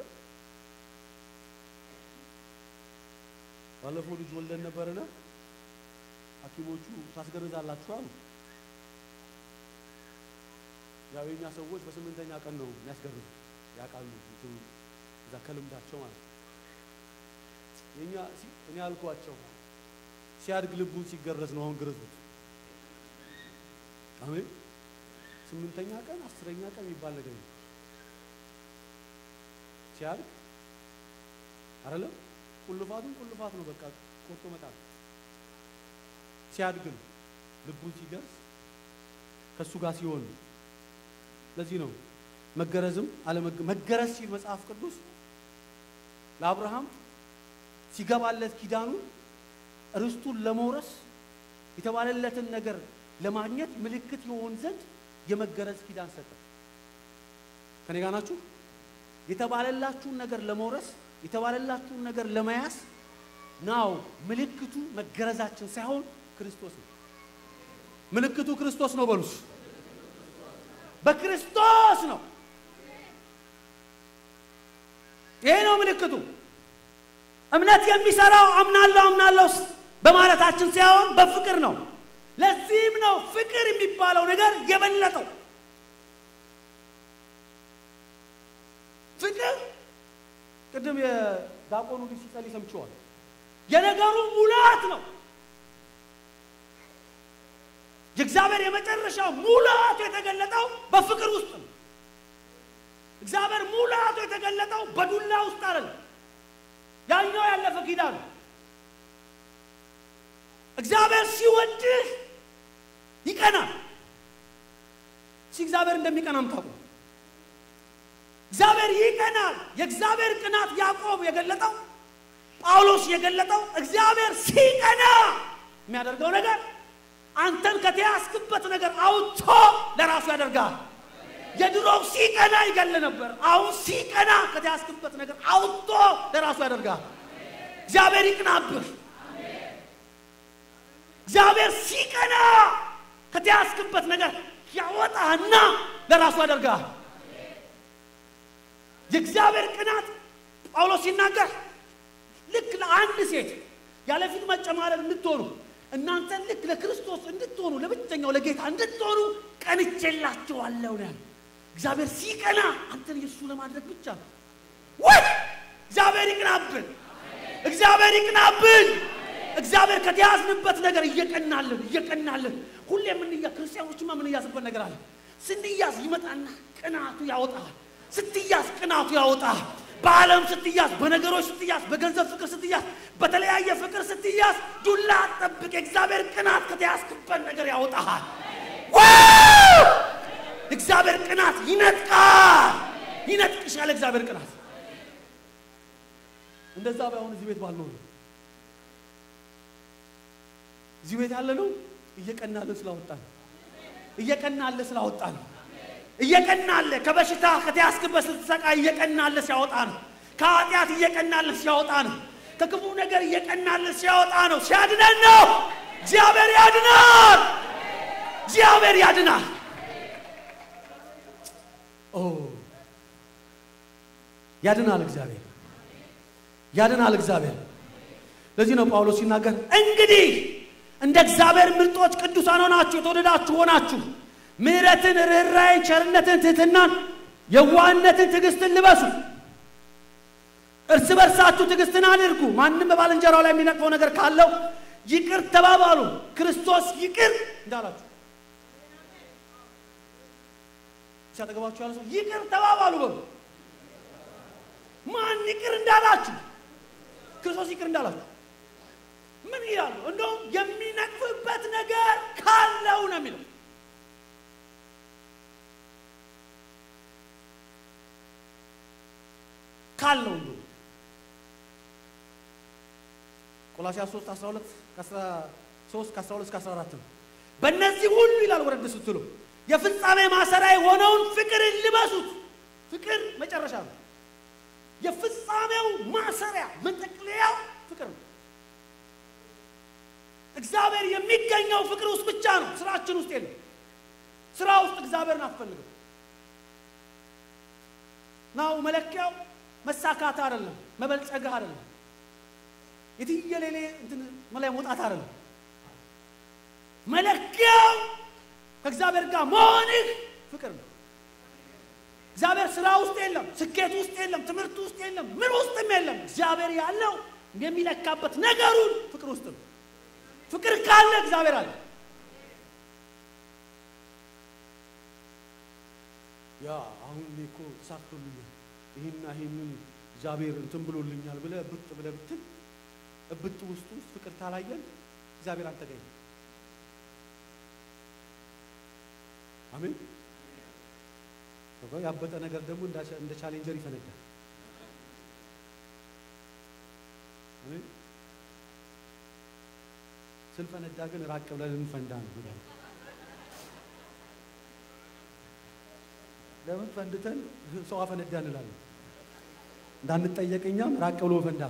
ባለፈው ልጅ ወልደን ነበርና ሐኪሞቹ ታስገርዛላችሁ አሉ ያውኛ ሰዎች በ8ኛ ቀን ነው የሚያስገርዙ ያቃሉ እዛ ከልምዳቸው ማለት የኛ እኔ አልኳቸው ሲያድግ ልቡን ሲገረዝ ነው አሁን ግረዙት አሜን 8ኛ ቀን 10ኛ ቀን የሚባል ነገር ነው ሲያድግ አይደለም ቁልፋት ነው በቃ ቆርጦ መጣል ሲያድግ ልቡን ሲገርዝ ከሱ ጋር ሲሆን ለዚህ ነው መገረዝም አለ መገረዝ ሲል መጽሐፍ ቅዱስ ለአብርሃም ሲገባለት ኪዳኑ ርስቱን ለመውረስ የተባለለትን ነገር ለማግኘት ምልክት ይሆን ዘንድ የመገረዝ ኪዳን ሰጠ ከኔ ጋር ናችሁ የተባለላችሁን ነገር ለመውረስ የተባለላችሁን ነገር ለማያስ ናው ምልክቱ መገረዛችን ሳይሆን ክርስቶስ ነው ምልክቱ ክርስቶስ ነው በሉስ በክርስቶስ ነው ይሄ ነው ምልክቱ እምነት የሚሰራው አምናለሁ በማለታችን ሳይሆን በፍቅር ነው ለዚህም ነው ፍቅር የሚባለው ነገር የበለጠው ፍቅር ቅድም የዳቆኑ ሲጸልይ ሰምቼዋል የነገሩ ሙላት ነው የእግዚአብሔር የመጨረሻው ሙላቱ የተገለጠው በፍቅር ውስጥ ነው እግዚአብሔር ሙላቱ የተገለጠው በዱላ ውስጥ አይደለም ያኛው ያለፈ ኪዳን እግዚአብሔር ሲወድህ ይቀናል እግዚአብሔር እንደሚቀናም ታውቁ እግዚአብሔር ይቀናል የእግዚአብሔር ቅናት ያዕቆብ የገለጠው ጳውሎስ የገለጠው እግዚአብሔር ሲቀና የሚያደርገው ነገር አንተን ከተያስክበት ነገር አውጥቶ ለራሱ ያደርጋል የድሮው ሲቀና ይገል ነበር አሁን ሲቀና ከተያስክበት ነገር አውጥቶ ለራሱ ያደርጋል እግዚአብሔር ይቅናብህ እግዚአብሔር ሲቀና ከተያስክበት ነገር ያወጣና ለራሱ ያደርጋል የእግዚአብሔር ቅናት ጳውሎስ ሲናገር ልክ ለአንድ ሴት ያለፊት መጨማረር እንድትሆኑ እናንተ ልክ ለክርስቶስ እንድትሆኑ ለብቸኛው ለጌታ እንድትሆኑ ቀንቼላችኋለሁ ነው እግዚአብሔር ሲቀና አንተን ኢየሱስ ለማድረግ ብቻ ወይ እግዚአብሔር ይቅናብን እግዚአብሔር ከተያዝንበት ነገር እየቀናልን ሁሌ ምን ክርስቲያኖችማ ምን ያስበት ነገር አለ ስንያዝ ይመጣና ቅናቱ ያወጣል ስትያዝ ቅናቱ ያወጣል በዓለም ስትያዝ በነገሮች ስትያዝ በገንዘብ ፍቅር ስትያዝ በተለያየ ፍቅር ስትያዝ ዱላ አጥብቅ እግዚአብሔር ቅናት ከተያዝክበት ነገር ያወጣል እግዚአብሔር ቅናት ይነጥቅሻል እግዚአብሔር ቅናት እንደዛ ባይሆን እዚህ ቤት ባልኖር እዚህ ቤት ያለ ነው እየቀናለ ስላወጣን እየቀናለ ስላወጣን እየቀናለ ከበሽታ ከተያስክበት ስትሰቃይ እየቀናለ ሲያወጣን ከኃጢአት እየቀናለ ሲያወጣን ከክፉ ነገር እየቀናለ ሲያወጣ ነው ሲያድነን ነው እግዚአብሔር ያድናል እግዚአብሔር ያድናል ያድናል እግዚአብሔር ያድናል እግዚአብሔር ለዚህ ነው ጳውሎስ ሲናገር እንግዲህ እንደ እግዚአብሔር ምርጦች ቅዱሳን ሆናችሁ ተወደዳችሁ ሆናችሁ ምሕረትን ርህራሄን ቸርነትን ትህትናን የዋህነትን ትዕግስትን ልበሱ እርስ በርሳችሁ ትዕግስትን አድርጉ ማንንም በባልንጀራው ላይ የሚነቅፈው ነገር ካለው ይቅር ተባባሉ ክርስቶስ ይቅር እንዳላችሁ ሲያጠገባችሁ ያለው ይቅር ተባባሉ በሉ ማን ይቅር እንዳላችሁ ክርስቶስ ይቅር እንዳላችሁ ምን ይላል እንደው የሚነቅፍበት ነገር ካለው ነው የሚለው ካለው ነው ቆላስይስ 3:12-13-14 በእነዚህ ሁሉ ይላል ወረድ ስትሉ የፍጻሜ ማሰሪያ የሆነውን ፍቅርን ልበሱት ፍቅር መጨረሻ ነው የፍጻሜው ማሰሪያ መጠቅለያው ፍቅር ነው እግዚአብሔር የሚገኘው ፍቅር ውስጥ ብቻ ነው ስራችን ውስጥ የለም ስራ ውስጥ እግዚአብሔርን አትፈልግም ነው መለኪያው መሳካት አይደለም መበልጸግ አይደለም የትየለሌ እንትን መላይ መውጣት አይደለም መለኪያው ከእግዚአብሔር ጋር መሆንህ ፍቅር ነው እግዚአብሔር ስራ ውስጥ የለም ስኬት ውስጥ የለም ትምህርት ውስጥ የለም ምን ውስጥም የለም እግዚአብሔር ያለው የሚለካበት ነገሩን ፍቅር ውስጥ ነው ፍቅር ካለ እግዚአብሔር አለ ያ አሁን እኮ ሳክቶልኛል ይሄና ይሄንን እግዚአብሔር እንትን ብሎልኛል ብለ ብትል እብጥ ውስጥ ፍቅር ታላየን እግዚአብሔር አንተገኝ አሜን ወገው ያበጠ ነገር ደግሞ እንደ ቻሌንጀር ይፈነዳል አሜን ስንፈነዳ ግን ራቅ ብለን እንፈንዳ ነው ለምን ፈንድተን ሰው አፈነዳ እንላለን እንዳንጠየቅኛም ራቅ ብሎ ፈንዳት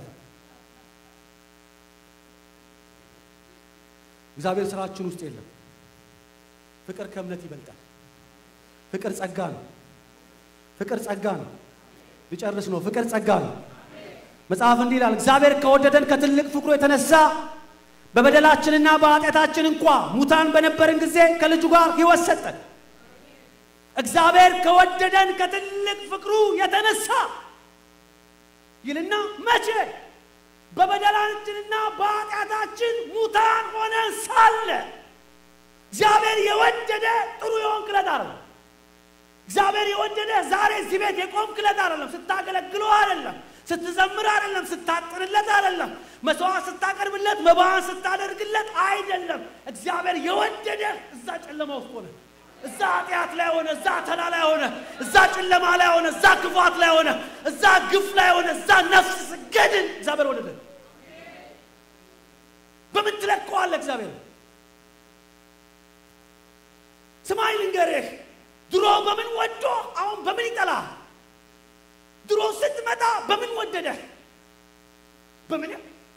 እግዚአብሔር ስራችን ውስጥ የለም ፍቅር ከእምነት ይበልጣል ፍቅር ጸጋ ነው ፍቅር ጸጋ ነው ቢጨርስ ነው ፍቅር ጸጋ ነው መጽሐፍ እንዲህ ይላል እግዚአብሔር ከወደደን ከትልቅ ፍቅሩ የተነሳ በበደላችንና በኃጢአታችን እንኳን ሙታን በነበርን ጊዜ ከልጁ ጋር ሕይወት ሰጠን እግዚአብሔር ከወደደን ከትልቅ ፍቅሩ የተነሳ ይልና መቼ በበደላችንና በኃጢአታችን ሙታን ሆነን ሳለ እግዚአብሔር የወደደ ጥሩ የሆንክለት አይደለም እግዚአብሔር የወደደ ዛሬ እዚህ ቤት የቆምክለት አይደለም ስታገለግለው አይደለም ስትዘምር አይደለም ስታጥርለት አይደለም መስዋዕት ስታቀርብለት መባን ስታደርግለት አይደለም እግዚአብሔር የወደደ እዛ ጨለማ ውስጥ ሆነ እዛ ኃጢአት ላይ ሆነ እዛ ተላላ ሆነ እዛ ጨለማ ላይ ሆነ እዛ ክፋት ላይ ሆነ እዛ ግፍ ላይ ሆነ እዛ ነፍስ ስገድል እግዚአብሔር ወደደ በምን ትለቀዋለህ እግዚአብሔር ስማይ ልንገርህ ድሮ በምን ወዶ አሁን በምን ይጠላ ድሮ ስትመጣ በምን ወደደ በምን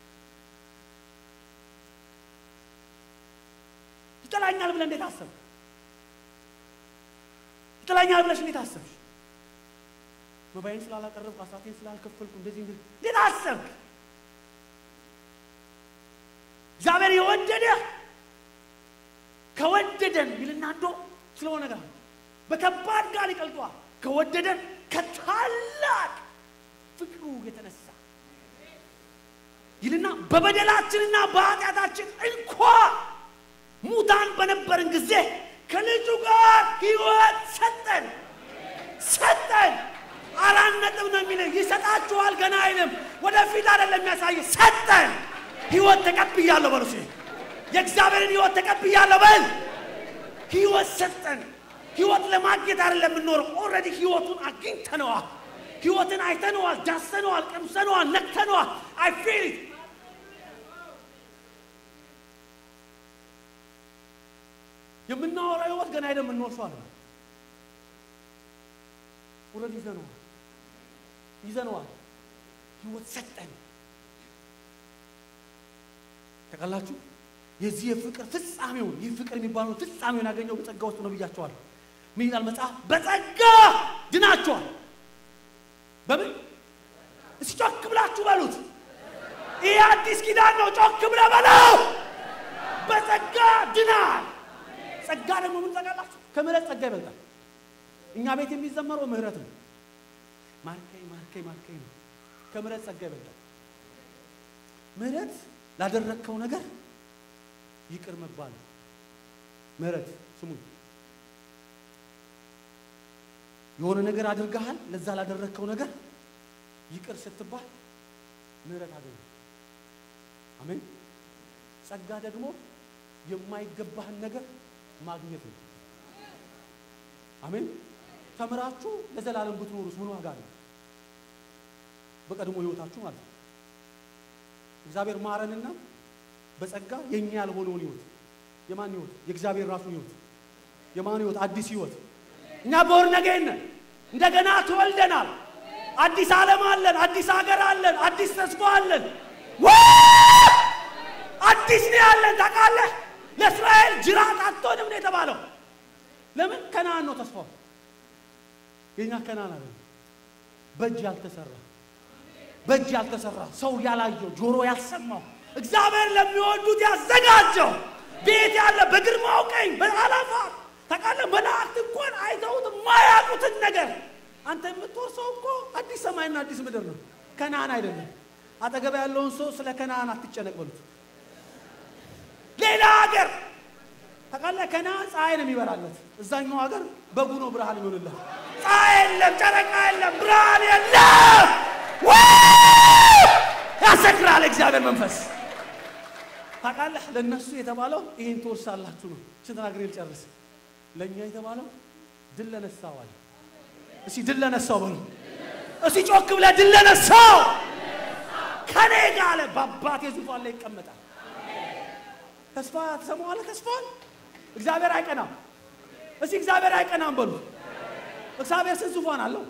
ይጠላኛል ብለህ እንዴት አሰብክ ይጠላኛል ብለሽ እንዴት አሰብሽ መባይን ስላላቀረብኩ አሳቴን ስላልከፈልኩ እንደዚህ እንዴት አሰብክ እግዚአብሔር የወደደ ከወደደን ይልና እንደው ስለሆነ ነገር በከባድ ጋር ይቀልጧል ከወደደን ከታላቅ ፍቅሩ የተነሳ ይልና በበደላችንና በኃጢአታችን እንኳን ሙታን በነበርን ጊዜ ከልጁ ጋር ሕይወት ሰጠን አራት ነጥብ ነው የሚለው ይሰጣችኋል ገና አይልም ወደፊት አይደለም የሚያሳይ ሰጠን ሕይወት ተቀብያለሁ በሉሲ የእግዚአብሔርን ሕይወት ተቀብያለሁ በል ሕይወት ሰጠን ሕይወት ለማግኘት አይደለም እንኖር ኦሬዲ ሕይወቱን አግኝተነዋል ህይወትን አይተነዋል ዳሰነዋል ቀምሰነዋል ነክተነዋል I feel it የምናወራው ህይወት ገና አይደለም እንወርሰው አለ ወረድ ይዘነዋል ህይወት ሰጠን ተቀላችሁ የዚህ ፍቅር ፍጻሜውን ይህ ፍቅር የሚባለው ፍጻሜውን ያገኘው በጸጋ ውስጥ ነው ብያቸዋል ምን ይላል መጽሐፍ በጸጋ ድናችኋል በምን እስኪ ጮክ ብላችሁ በሉት ይሄ አዲስ ኪዳን ነው ጮክ ብለ በለው በጸጋ ድናል ጸጋ ደግሞ ምን ታውቃላችሁ ከምህረት ጸጋ ይበልጣል እኛ ቤት የሚዘመረው ምህረት ነው ማርከኝ ነው ከምህረት ጸጋ ይበልጣል ምህረት ላደረከው ነገር ይቅር መባል ምህረት ስሙ የሆነ ነገር አድርገሃል ለዛ ላደረከው ነገር ይቅር ስትባል ምህረት አገኘ አሜን ጸጋ ደግሞ የማይገባህን ነገር ማግኘት ነው አሜን ተምራችሁ ለዘላለም ብትኖሩስ ምን ዋጋ አለው በቀድሞ ህይወታችሁ ማለት እግዚአብሔር ማረንና በጸጋ የኛ ያልሆነውን ህይወት የማን ህይወት የእግዚአብሔር ራሱ ህይወት የማን ህይወት አዲስ ህይወት እኛ በወርነገን እንደገና ተወልደናል አዲስ ዓለም አለን አዲስ ሀገር አለን አዲስ ተስፋ አለን አዲስ ነው ያለን ታውቃለህ ለእስራኤል ጅራት አጥቶንም ነው የተባለው ለምን ከናን ነው ተስፋው የኛ ከናን አይደል በእጅ ያልተሰራ ሰው ያላየው ጆሮ ያልሰማው እግዚአብሔር ለሚወዱት ያዘጋጀው ቤት ያለ በግርማው ቀኝ በአላፋ ታውቃለህ መላእክት እንኳን አይተውት ማያውቁትን ነገር አንተ የምትወርሰው እኮ አዲስ ሰማይና አዲስ ምድር ነው ከናን አይደለም አጠገብ ያለውን ሰው ስለ ከናን አትጨነቅ በሉት ሌላ ሀገር ታውቃለህ ከናን ፀሐይ ነው የሚበራለት እዛኛው ሀገር በጉ ነው ብርሃን ይሆንልህ ፀሐይ የለም ጨረቃ የለም ብርሃን የለም ያሰክራል እግዚአብሔር መንፈስ ታውቃለህ ለነሱ የተባለው ይሄን ተወርሳላችሁ ነው ሲተናገር ይጨርስ ለኛ የተባለው ድል ለነሳው አለ እሺ ድል ለነሳው በሉ እሺ ጮክ ብለ ድል ለነሳው ከኔ ጋር አለ በአባቴ ዙፋን ላይ ይቀመጣል ተስፋ ተሰማዋለህ ተስፋን እግዚአብሔር አይቀናም እሺ እግዚአብሔር አይቀናም በሉ እግዚአብሔር ስንት ዙፋን አለው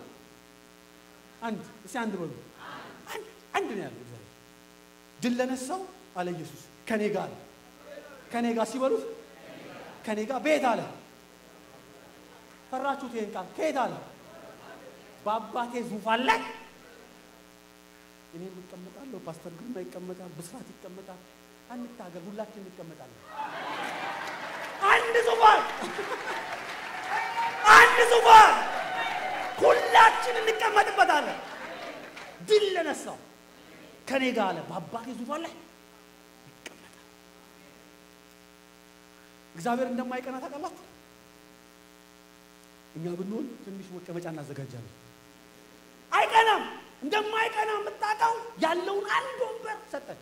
አንድ በሉ አንድ ነው ያለው እግዚአብሔር ድል ለነሳው አለ ኢየሱስ ከኔ ጋር ሲበሉት ከኔ ጋር ቤት አለ ፈራችሁት ይሄን ቃል ከየት አለ በአባቴ ዙፋን ላይ እኔ እቀመጣለሁ ፓስተር ግርማ ይቀመጣል ብስራት ይቀመጣል አንታገል ሁላችን እንቀመጣለን አንድ ዙፋን ሁላችን እንቀመጥበታለን ድል ለነሳው ከኔ ጋር አለ በአባቴ ዙፋን ላይ ይቀመጣል እግዚአብሔር እንደማይቀና ታውቃላችሁ እኛ ብንሆን ትንሽ መቀመጫ እናዘጋጃለን አይቀናም እንደማይቀና የምታውቀው ያለውን አንድ ወንበር ሰጠን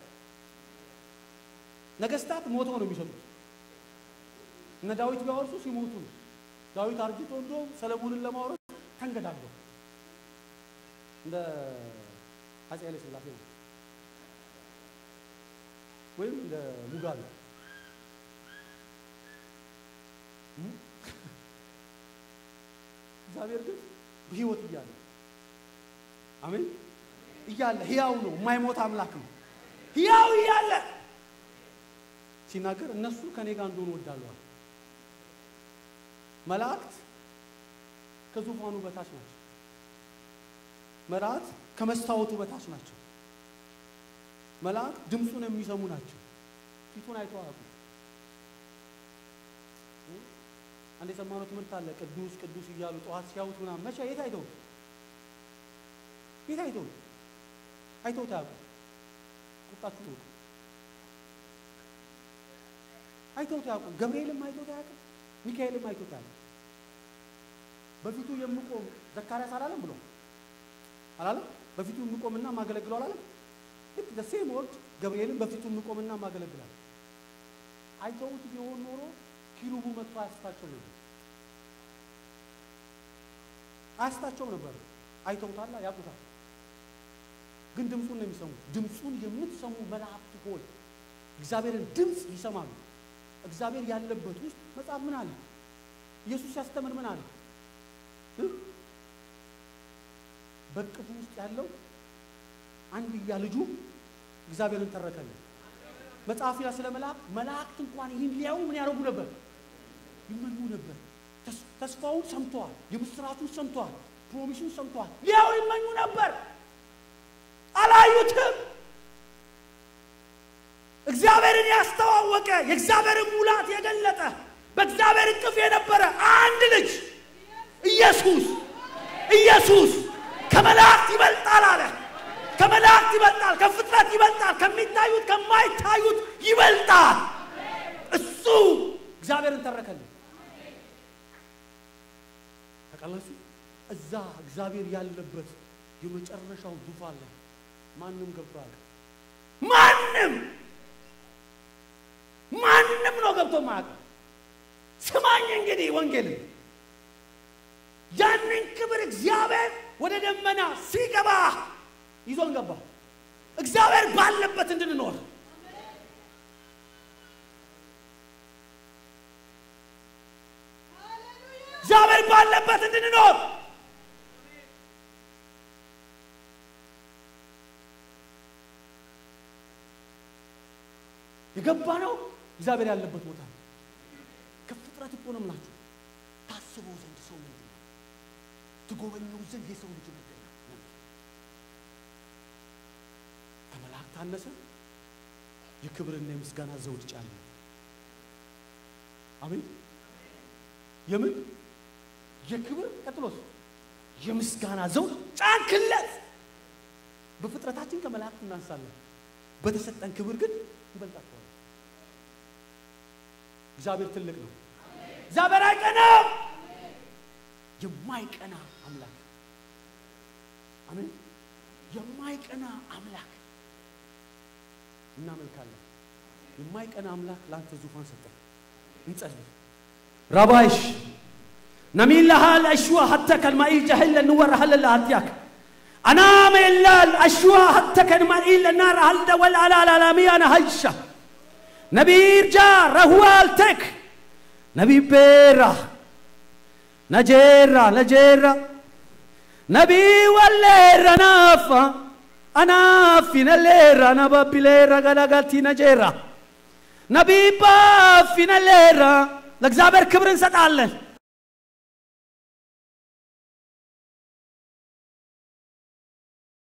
ነገስታት ሞተው ነው የሚሰጡት እነ ዳዊት ቢያወርሱ ሲሞቱ ዳዊት አርጅቶ እንደው ሰለሞንን ለማውረስ ተንገዳገው እንደ አፄ ኃይለ ሥላሴ ወይም እንደ ሙጋቤ እግዚአብሔር ግን በህይወት ይያለ አሜን ይያለ ህያው ነው የማይሞት አምላክ ነው ህያው ይያለ ሲናገር እነሱ ከኔ ጋር እንደሆነ ወዳለዋል መላእክት ከዙፋኑ በታች ናቸው መላእክት ከመስታወቱ በታች ናቸው መላእክት ድምጹን የሚሰሙ ናቸው ፊቱን አይተው አያውቁም አንዴ ሰማነው ትምህርት አለ ቅዱስ ቅዱስ ይያሉ ጧት ሲያውት ምናምን መቼ የት አይተው ታውቁ ቁጣችሁ ነው አይተው ታውቁ ገብርኤልም አይተው ታውቁ ሚካኤልም አይተው ታውቁ በፊቱ የምቆም ዘካርያስ አላለም በፊቱ የምቆምና ማገለግለው አላለም ልክ ደሴም ወርድ ገብርኤልም በፊቱ የምቆምና ማገለግላል አይተውት ቢሆን ኖሮ ኪሩቡ መጥቶ አስታቸው ነበር አይተውታል ያቁታል ግን ድምጹን ነው የሚሰሙት ድምጹን የምትሰሙ መላእክት ሆይ እግዚአብሔርን ድምጽ ይሰማሉ እግዚአብሔር ያለበት ውስጥ መጽሐፍ ምን አለ ኢየሱስ ያስተምር ምን አለ በቅፉ ውስጥ ያለው አንድ ያልጁ እግዚአብሔርን ተረከለ መጽሐፍ ያ ስለ መላእክት እንኳን ይህን ሊያዩ ምን ያረጉ ነበር ይመኙ ነበር ተስፋውን ሰምተዋል የምስራቹን ሰምተዋል ፕሮሚሱን ሰምተዋል ሊያዩ ይመኙ ነበር አላዩትም እግዚአብሔርን ያስተዋወቀ የእግዚአብሔርን ሙላት የገለጠ በእግዚአብሔር እቅፍ የነበረ አንድ ልጅ ኢየሱስ ከመላእክት ይበልጣል አለ ከመላእክት ይበልጣል ከፍጥረት ይበልጣል ከሚታዩት ከማይታዩት ይበልጣል እሱ እግዚአብሔርን ተረከለ ተቀላሱ እዛ እግዚአብሔር ያለበት የመጨረሻው ዙፋን ላይ ማንንም ገብቷል ማንንም ነው ገብቶ ማቅ ስማኝ እንግዲህ ወንጌል ያንን ክብር እግዚአብሔር ወደ ደመና ሲገባ ይዞን ገባ እግዚአብሔር ባለበት እንድንኖር እግዚአብሔር ባለበት እንድንኖር የገባ ነው እግዚአብሔር ያለበት ቦታ ከፍጥረት እኮ ነው ማለት ታስበው ዘንድ ሰው ነው ትጎበኘው ዘንድ የሰው ልጅ ነው ከመላእክት አነሰ የክብርና የምስጋና ዘውድ ጫለ አሜን የምን የክብር ቀጥሎስ የምስጋና ዘውድ ጫንክለት በፍጥረታችን ከመላእክት እናንሳለን በተሰጠን ክብር ግን ይበልጣል እግዚአብሔር ትልቅ ነው እግዚአብሔር አይቀናም የማይቀና አምላክ አሜን የማይቀና አምላክ እናመልካለን የማይቀና አምላክ ላንተ ዙፋን ሰጠ እንጸልይ ربايش نميل لها الأشواء حتى كالماء جهل النور هل الأتياك أنا ميل الأشواء حتى كالماء النار هل دول على العالمية أنا هيشة نبي رجال رهوالتك نبي بيرا نجيرا نبي والليرا نافا أنا فينا الليرا نبابي ليرا قلقاتي نجيرا نبي با فينا الليرا ለእግዚአብሔር ክብርን ሰጣለን